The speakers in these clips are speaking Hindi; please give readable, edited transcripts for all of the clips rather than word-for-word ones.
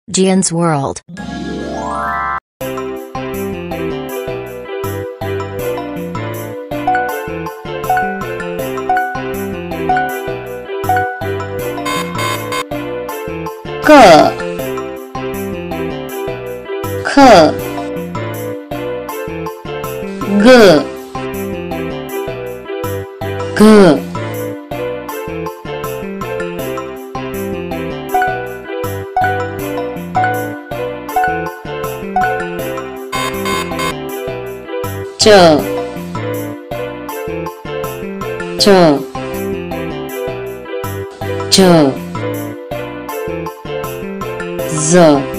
Gian's World. क ख ग घ च च ज ज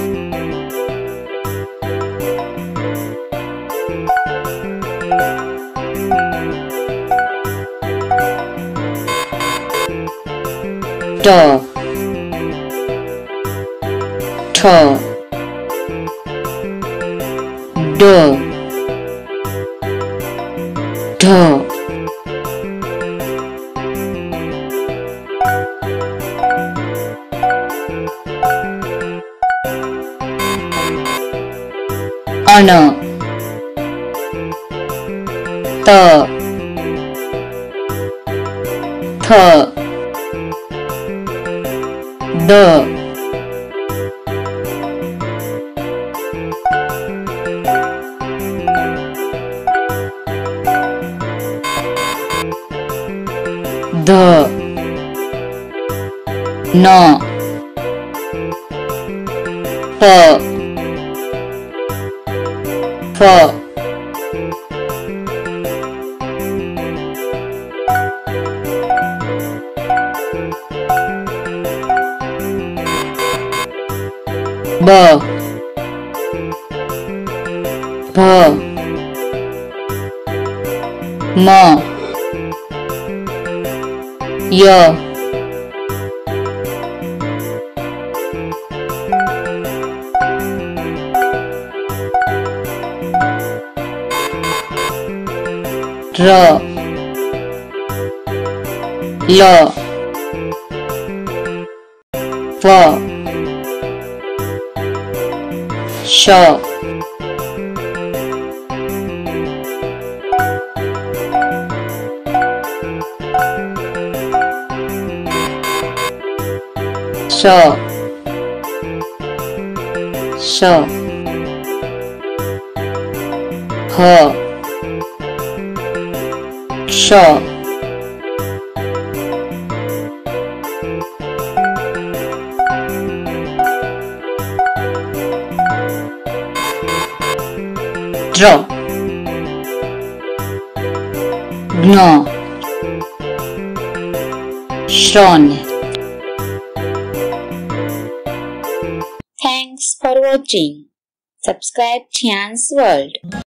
ट ठ ड ढ अन त थ द ध न प फ ब भ म य र ल व श श श ह श ड्र ज्ञ श्रवण. Thanks for watching. Subscribe Gian's World.